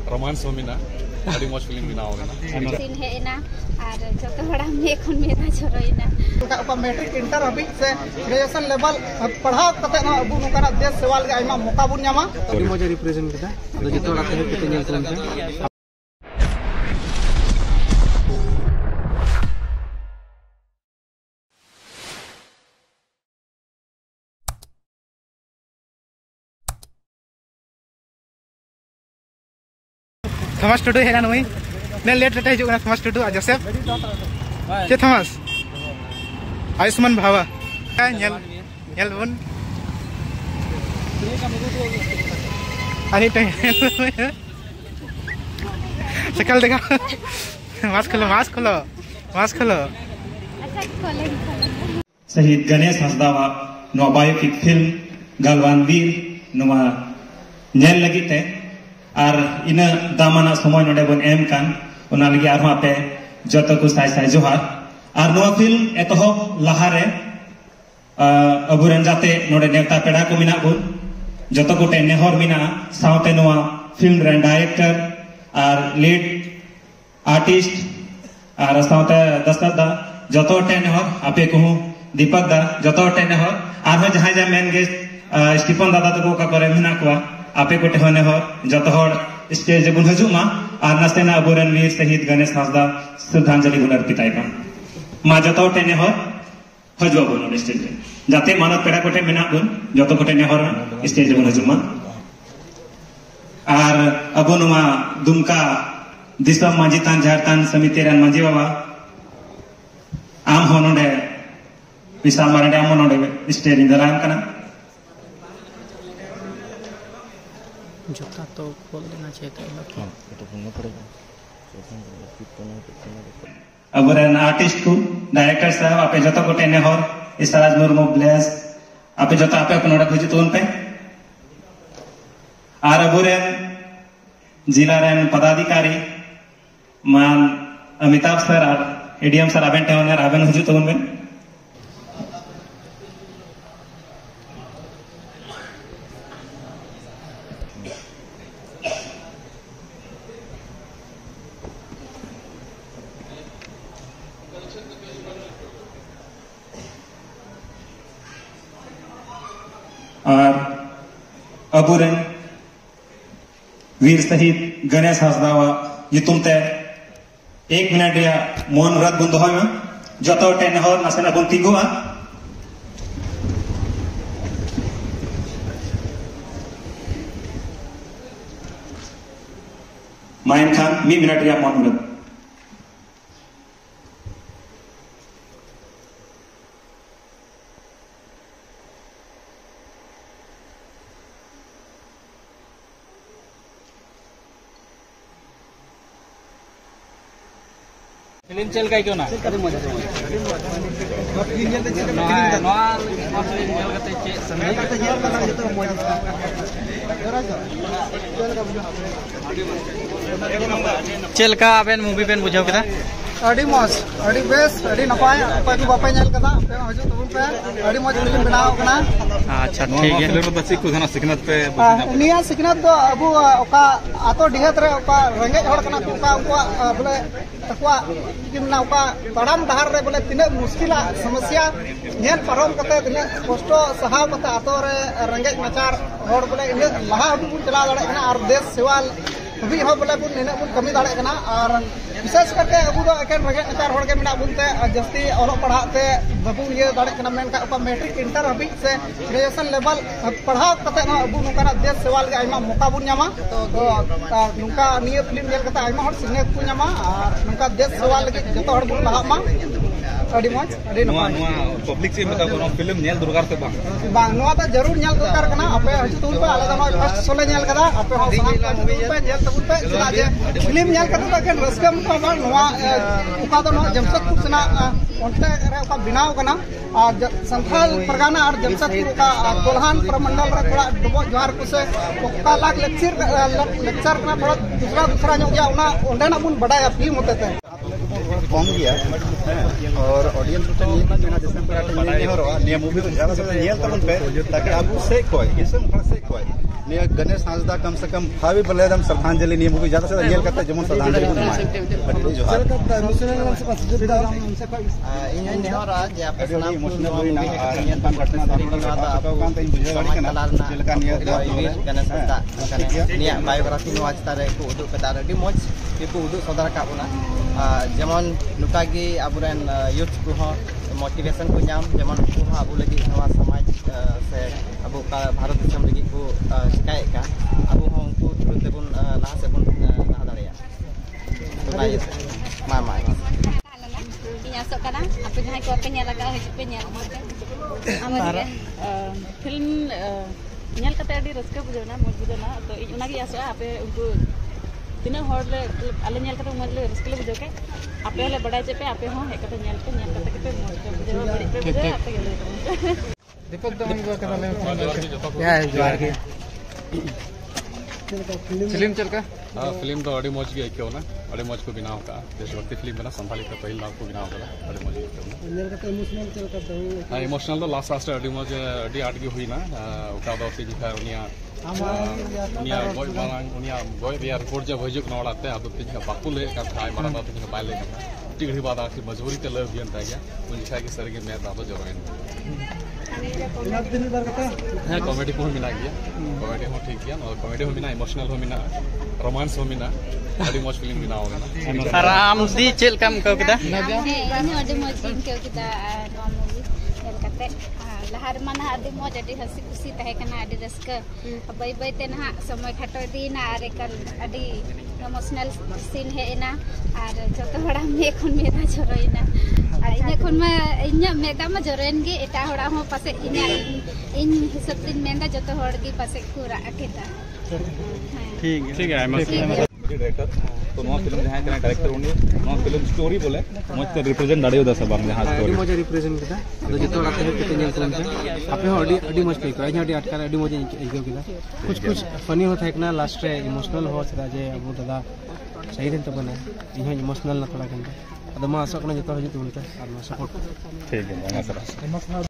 romance मिना अभी मौज film बनाओ सीन हेना और जतो बड़ा में कोन मेदा छोरोइना का मैट्रिक इंटर अभी से ग्रेजुएशन लेवल पढ़ाव कते ना अबु नोकरा देश सेवाल के आइमा मौका बुन ᱧᱟᱢᱟ अभी मौज रिप्रेजेंट केदा तो जतो बड़ा ते कते नेल कोन थॉमस टुडू हेना नई ने लेट लेट हिजुना थॉमस टुडू आ जोसेफ के थॉमस आयुष्मान भावा नेल नेल बन अरे टाइम सकल देखा मास्क खोलो अच्छा खोले शहीद गणेश हंसदा नो बायोपिक फिल्म गलवान वीर नोवा नेल लगिते और इन दामाना समय नोडे बन एम कान ओना लगी आरो आपे जतो को साय साय जोहार और नो फिल्म एतहब लाहारे अबुरन जाते नोडे नेता पेड़ा को मिना बुन जतो गोटे नेहर मिना सावते नोआ फिल्म रे डायरेक्टर और लीड आर्टिस्ट और सावते दशरथ दा जतो टे नेहर आपे को दीपक दा जतो टे नेहर और जहां जा मेन गेस्ट स्टीफन दादा तको का करे मिना को आपे को टेहने हो जतो हर स्टेज बुन हजुमा और नसेना अबुरन वीर शहीद गणेश हंसदा श्रद्धांजलि बुन अर्पिताय का मा जतो टेने हो हजु बुन स्टेज जाते मानव पेड़ा कोटे मेना बुन जतो कोटे ने हर स्टेज बुन हजुमा और अबु नुमा दुमका दिसम मांझीतान झारतान समिति रन मांझी बाबा आम होनोडे विशाल मारंडे आम होनोडे स्टेज इंदराम कना जूता तो खोल देना चाहिए तो बोलना पड़ेगा अब आर्टिस्ट को डायरेक्टर साहब आपे जतो को टेने हर इसराज मुर्मू ब्लेस आपे जतो आपे अपनोडा खोजी तो उन पे और अब जिला रेन पदाधिकारी मान अमिताभ सर और एडीएम सर आबेन टेवनर आबेन खोजी तो उन पे और अबुरन वीर शहीद गणेश हंसदा युतुमते 1 मिनट या मौन व्रत बुन दोहय में जतो टेन हर नासेना बुन तिंगुआ माइन खान 1 मिनट या मौन व्रत फिल्म चल गई क्यों ना चल का आबेन मूवी पेन बुझाव केदा अड़ी मौज अड़ी बेस अड़ी नपाय अपाय को बापे नेल कदा पे हजू तबुन पे अड़ी मौज फिल्म बनाव कना अच्छा ठीक है फिल्म तो सिख कुछ सिखनत पे निया सिखनत तो अबु ओका आतो डिहत रे ओका रंगे हड़ कना ओका उनका बोले तकवा किमना ओका तड़ाम डहार रे बोले तिने मुश्किल समस्या नेल परम कते तिने कष्ट सहाव कते आतो रे रंगे नचार हड़ बोले इन लहा अबु चला दड़े कना और देश सेवाल अभी हो बोले बुन इने बुन कमी दाड़े कना और विशेष करके अबु दो एकेन रगे नचार हड़ के मिना बुनते जस्ती ओलो पढ़ाते बाबू ये दाड़े कना मेन का मैट्रिक इंटर अभी से ग्रेजुएशन लेवल पढ़ाव कते ना अबु नुकरा देश सेवाल के आइमा मौका बुन ᱧᱟᱢᱟ तो नुका निये फिल्म नेल कते आइमा हड़ सिग्नेट को ᱧᱟᱢᱟ और नुका देश सेवाल लगे जतो हड़ बुन लहा मा अड़ी मौज अड़ी नपा पब्लिक से मेता को फिल्म नेल दुर्गार से बांग नोआ तो जरूर नेल दुर्गार कना आपे हजू तुम पे आले दमा फर्स्ट सोले नेल कदा आपे हो सना पे नेल तबुन पे चला जे फिल्म नेल कते तो केन रस्कम को बा नोआ उका तो नोआ जमशेदपुर सना ओंते रे का बिनाव कना और संथाल परगाना और जमशेदपुर का कोल्हान प्रमंडल रे थोड़ा डबो जोहार को से ओका लाख लेक्चर कना थोड़ा दूसरा नो गया उना ओंडे ना बुन बडाया फिल्म होते थे कम गया और ऑडियंस को मेना जैसे पर नहीं हो रहा नियम मूवी तो ज्यादा से नेल तबन पे ताकि आप से कोई इसम पर से कोई निया गणेश हांसदा कम से कम भावी बोले एकदम श्रद्धांजलि निया मूवी ज्यादा से नेल करते जेमन श्रद्धांजलि को माय अडी जोहार इन नेहरा जे आपे सनाम इमोशनल होइना आर नियन घटना दादा कान तई बुझे कना जेलका निया गणेश हांसदा निया बायोग्राफी नो आज तारे को उदुग कदा अडी मौज को उदुग सदर का बोना जेमन नुकागी अबुरेन यूथ को हो मोटिवेशन को नाम जेमन को अबु लगी नवा समाज से अबु का भारत देश लगी को शिकायत का अबु हम को तुरंत बन लाहा से बन लाहा दाड़िया तो भाई मा इnya sok kana apa jahai ko pe nyala ka haju pe nyala film nyal kate adi raska bujona moj bujona to ina gi asa ape unku tina hor le ale nyal kate moj le raska le bujoke ape le badai che pe ape ho he kate nyal kate kate moj pe bujo badi pe bujo ape gele Deepak Daman को कना ले या जोहार के film चल का film तो अड़ी मौज भी क्यों ना अड़ी मौज को बिना होगा देशभक्ति फिल्म बना संभाली का पहला को बिना होगा अड़ी मौज इमोशनल चल का हां इमोशनल तो लास्ट अड़ी मौज अड़ी आट की हुई ना उका दो से जिका उनिया गोय बांग उनिया गोय बियार कोर्ट जब हजुक नोड़ाते अब तो जिका बापू ले का थाई मारा बात जिका बाय ले टिगड़ी बात आखिर मजबूरी ते लव बियन ता गया उनका की सर के मैं दादो जरोइन हाँ कॉमेडी को मिला गया कॉमेडी हो ठीक गया और कॉमेडी हो मिला इमोशनल हो मिला रोमांस हो मिला अड़ी मौज फिल्म बिना होगा ना आराम दी चल कम को किदा ini ade moj film ke kita no movie dan kate lahar mana ade moj ade hasi kusi tahe kana ade raska bai bai te na samay khato di na are kan ade emotional scene he na ar joto hora me khon me na joroina ar inya khon ma inya me da ma joroen gi eta hora ho pase inya in hisab din menda joto hor gi pase kura aketa ठीक है मस्त director तो नवा film जहां कना director उनी नवा film story बोले मौज ते रिप्रेजेंट दाड़ियो दा सब जहां स्टोरी मौज रिप्रेजेंट केदा अदो जतो राते के नेल फिल्म से आपे हो अडी मौज पे को अडी अटका अडी मौज इको केदा कुछ फनी हो था ना लास्ट रे इमोशनल हो सदा जे अबु दादा सही दिन तो बने इहो इमोशनल ना थोड़ा केन अदो मा आशा कना जतो हजु तुमते आर सपोर्ट ठीक है सर